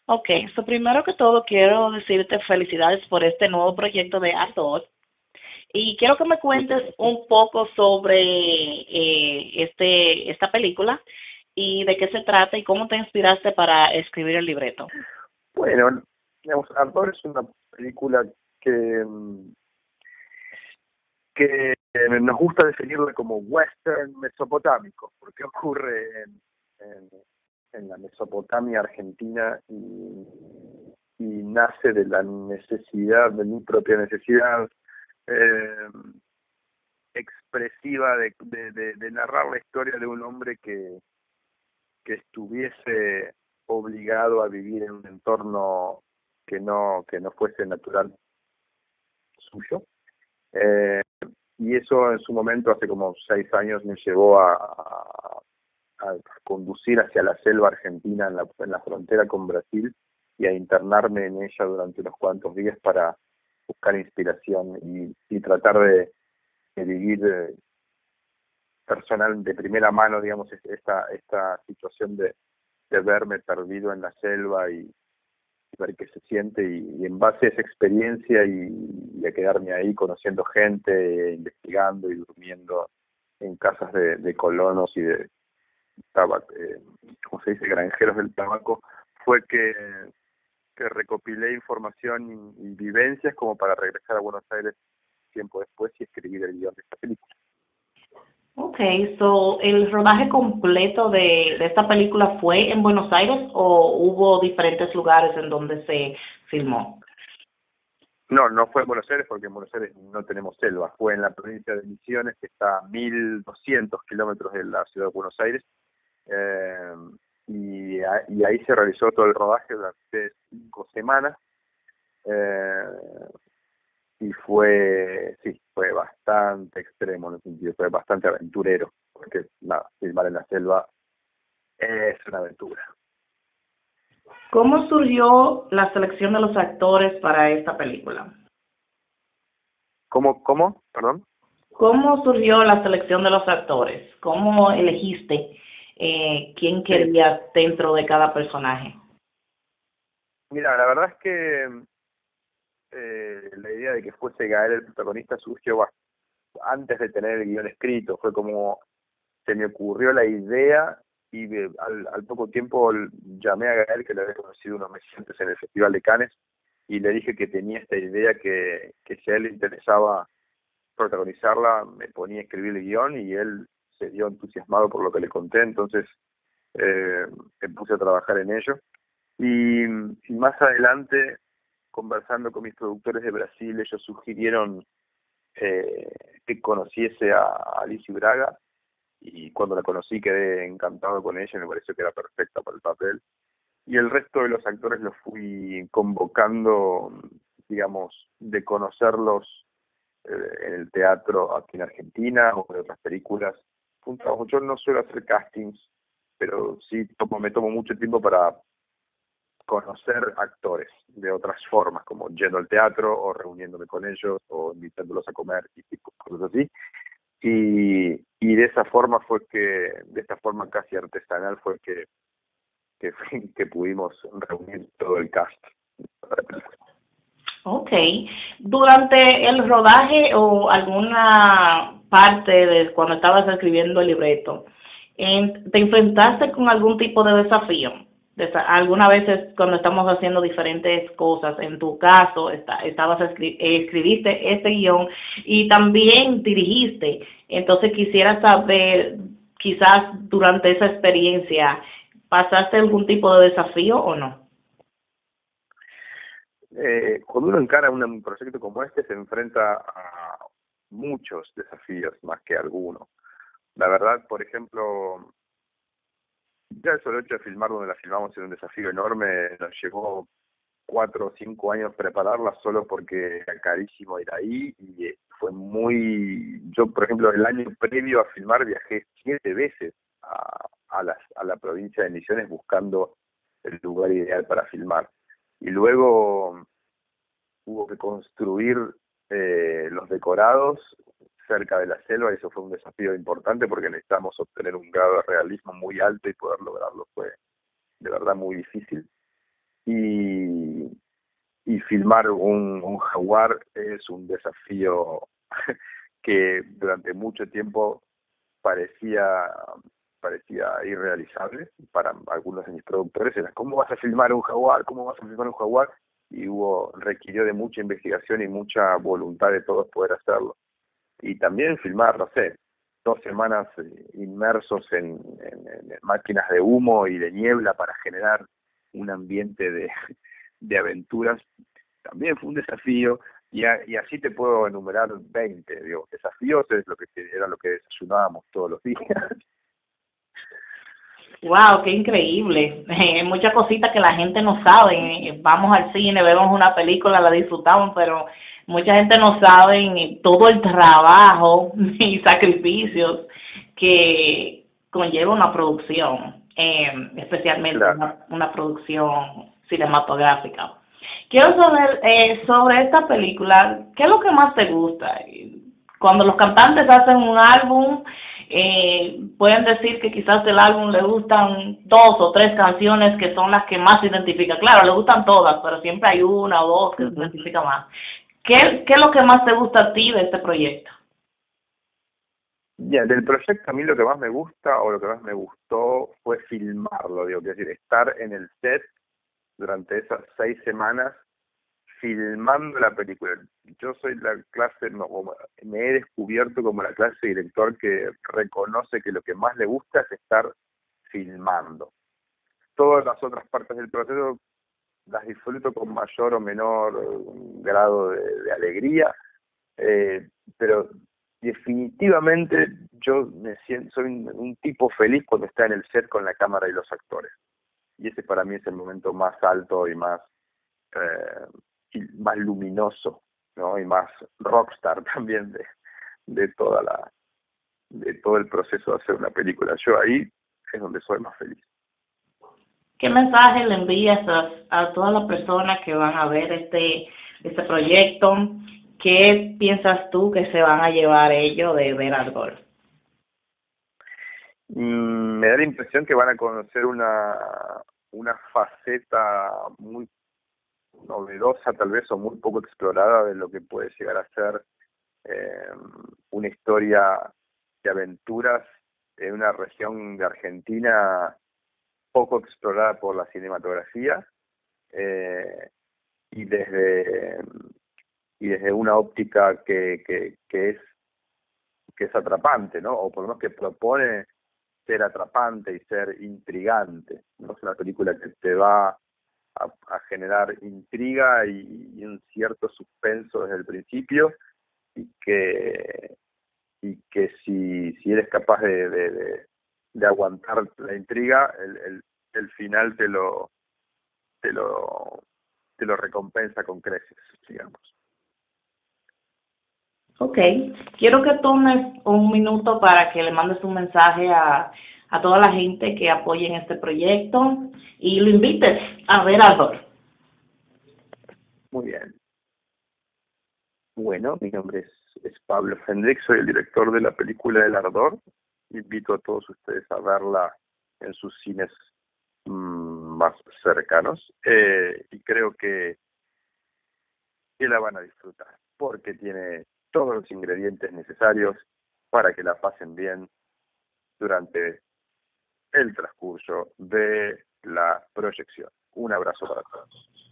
Ok, so primero que todo quiero decirte felicidades por este nuevo proyecto de actor y quiero que me Muchas cuentes gracias. un poco sobre esta película y de qué se trata y cómo te inspiraste para escribir el libreto. Bueno, digamos, Ardor es una película que, nos gusta definirla como western mesopotámico, porque ocurre en, en la Mesopotamia argentina y nace de la necesidad, de mi propia necesidad eh, expresiva de narrar la historia de un hombre que estuviese obligado a vivir en un entorno que no fuese natural suyo. Eh, y eso en su momento, hace como 6 años, me llevó a conducir hacia la selva argentina en la frontera con Brasil y a internarme en ella durante unos cuantos días para buscar inspiración y tratar de vivir personal de primera mano, digamos, esta situación de verme perdido en la selva y ver qué se siente y en base a esa experiencia y a quedarme ahí conociendo gente, investigando y durmiendo en casas de colonos y de ¿cómo se dice? Granjeros del tabaco, fue que recopilé información y vivencias como para regresar a Buenos Aires tiempo después y escribir el guión de esta película. Ok, so el rodaje completo de esta película fue en Buenos Aires o hubo diferentes lugares en donde se filmó. No, no fue en Buenos Aires porque en Buenos Aires no tenemos selva. Fue en la provincia de Misiones, que está a 1.200 kilómetros de la ciudad de Buenos Aires. eh, y ahí se realizó todo el rodaje durante 5 semanas. eh, y fue bastante extremo en el sentido, fue bastante aventurero, porque nada, filmar en la selva es una aventura. ¿Cómo surgió la selección de los actores para esta película? ¿Cómo? Perdón. ¿Cómo surgió la selección de los actores? ¿Cómo elegiste quién Sí, querías dentro de cada personaje? mira, la verdad es que la idea de que fuese Gael el protagonista surgió antes de tener el guión escrito, fue como se me ocurrió la idea y al poco tiempo llamé a Gael, que lo había conocido unos meses antes en el Festival de Cannes, y le dije que tenía esta idea que si a él le interesaba protagonizarla, me ponía a escribir el guión y él se dio entusiasmado por lo que le conté, entonces me puse a trabajar en ello. Y más adelante, conversando con mis productores de Brasil, ellos sugirieron eh, que conociese a Alicia Braga y cuando la conocí quedé encantado con ella y me pareció que era perfecta para el papel. Y el resto de los actores los fui convocando, digamos, de conocerlos en el teatro aquí en Argentina o en otras películas. Fue un trabajo. Yo no suelo hacer castings, pero sí me tomo mucho tiempo para conocer actores de otras formas, como yendo al teatro o reuniéndome con ellos o invitándolos a comer y tipo, cosas así. Y de esta forma casi artesanal fue que, que pudimos reunir todo el cast para la película. Ok. Durante el rodaje o alguna parte de cuando estabas escribiendo el libreto, ¿te enfrentaste con algún tipo de desafío? Algunas veces cuando estamos haciendo diferentes cosas, en tu caso, escribiste este guión y también dirigiste. Entonces quisiera saber, quizás durante esa experiencia, ¿pasaste algún tipo de desafío o no? Cuando uno encara un proyecto como este, se enfrenta a muchos desafíos más que alguno. La verdad, por ejemplo, ya el solo hecho de filmar donde la filmamos era un desafío enorme. Nos llevó 4 o 5 años prepararla solo porque era carísimo ir ahí y fue muy... Yo, por ejemplo, el año previo a filmar viajé 7 veces a la provincia de Misiones buscando el lugar ideal para filmar. Y luego hubo que construir los decorados cerca de la selva y eso fue un desafío importante porque necesitamos obtener un grado de realismo muy alto y poder lograrlo fue de verdad muy difícil. filmar un jaguar es un desafío que durante mucho tiempo parecía irrealizable para algunos de mis productores. Era, ¿cómo vas a filmar un jaguar? ¿Cómo vas a filmar un jaguar? Y requirió de mucha investigación y mucha voluntad de todos poder hacerlo. Y también filmar, no sé, 2 semanas inmersos en máquinas de humo y de niebla para generar un ambiente de aventuras, también fue un desafío. Y así te puedo enumerar 20, digo, desafíos es era lo que desayunábamos todos los días. Wow, qué increíble. Hay muchas cositas que la gente no sabe. Vamos al cine, vemos una película, la disfrutamos, pero mucha gente no sabe todo el trabajo y sacrificios que conlleva una producción, especialmente Claro. una producción cinematográfica. Quiero saber sobre esta película, ¿qué es lo que más te gusta? Cuando los cantantes hacen un álbum, pueden decir que quizás del álbum le gustan 2 o 3 canciones que son las que más se identifican. Claro, le gustan todas, pero siempre hay una o dos que se identifica más. ¿Qué es lo que más te gusta a ti de este proyecto? Ya, del proyecto a mí lo que más me gusta o lo que más me gustó fue filmarlo, digo, es decir, estar en el set durante esas 6 semanas filmando la película. Yo soy la clase, me he descubierto como la clase de director que reconoce que lo que más le gusta es estar filmando. Todas las otras partes del proceso las disfruto con mayor o menor grado de alegría, pero definitivamente yo me siento, soy un tipo feliz cuando está en el set con la cámara y los actores. Y ese para mí es el momento más alto y más luminoso, ¿no? Y más rockstar también de de todo el proceso de hacer una película. Yo ahí es donde soy más feliz. ¿Qué mensaje le envías a todas las personas que van a ver este proyecto? ¿Qué piensas tú que se van a llevar ellos de ver Ardor? Me da la impresión que van a conocer una faceta muy novedosa tal vez o muy poco explorada de lo que puede llegar a ser eh, una historia de aventuras en una región de Argentina poco explorada por la cinematografía, eh, y desde una óptica que es atrapante, ¿no? O por lo menos que propone ser atrapante y ser intrigante, ¿no? Es una película que te va a generar intriga y un cierto suspenso desde el principio, y que si eres capaz de aguantar la intriga, el final te lo te lo recompensa con creces, digamos. Ok, quiero que tomes un minuto para que le mandes un mensaje a toda la gente que apoye en este proyecto y lo invites a ver Ardor. Muy bien. Bueno, mi nombre es Pablo Fendrick, soy el director de la película El Ardor. Invito a todos ustedes a verla en sus cines más cercanos, y creo que la van a disfrutar porque tiene todos los ingredientes necesarios para que la pasen bien durante el transcurso de la proyección. Un abrazo para todos.